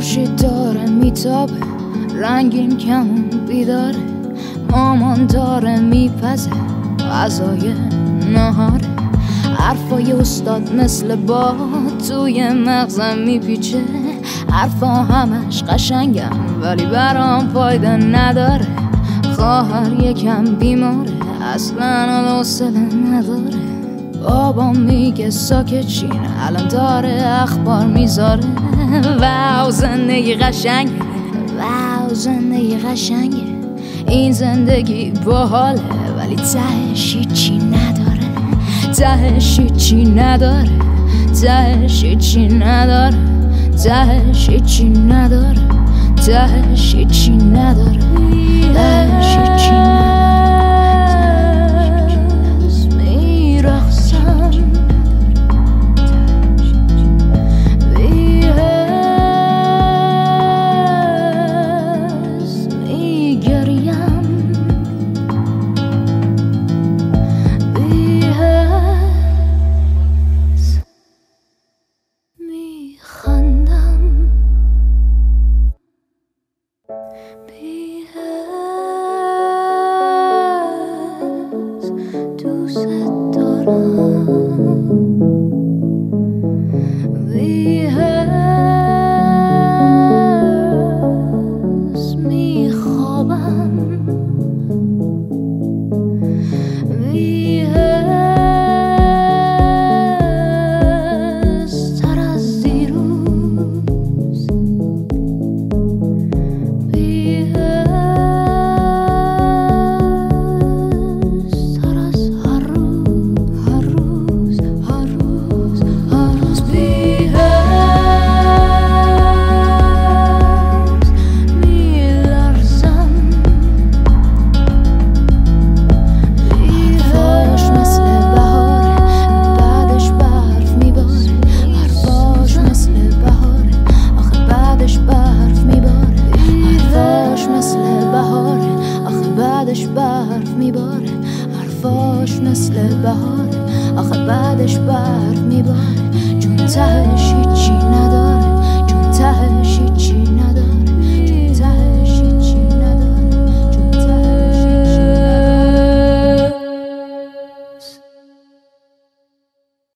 خورشید داره میتابه، رنگین کمون بیداره، مامان داره میپزه غذای نهاره، حرفای استاد مثل باد توی مغزم میپیچه، حرفا همش قشنگم ولی برام فایده نداره، خواهر یکم بیماره اصلا حوصله نداره، بابام میگه ساکت چین الان داره اخبار میذاره، واو زندگی قشنگه، واو زندگی قشنگه، این زندگی باحاله ولی تهش هیچی نداره، تهش هیچی نداره، تهش هیچی نداره، تهش هیچی نداره، تهش هیچی نداره، تهش هیچی نداره. برف میباره، حرفاش مثل بهاره، آخه بعدش برف میباره، چون تهش هیچی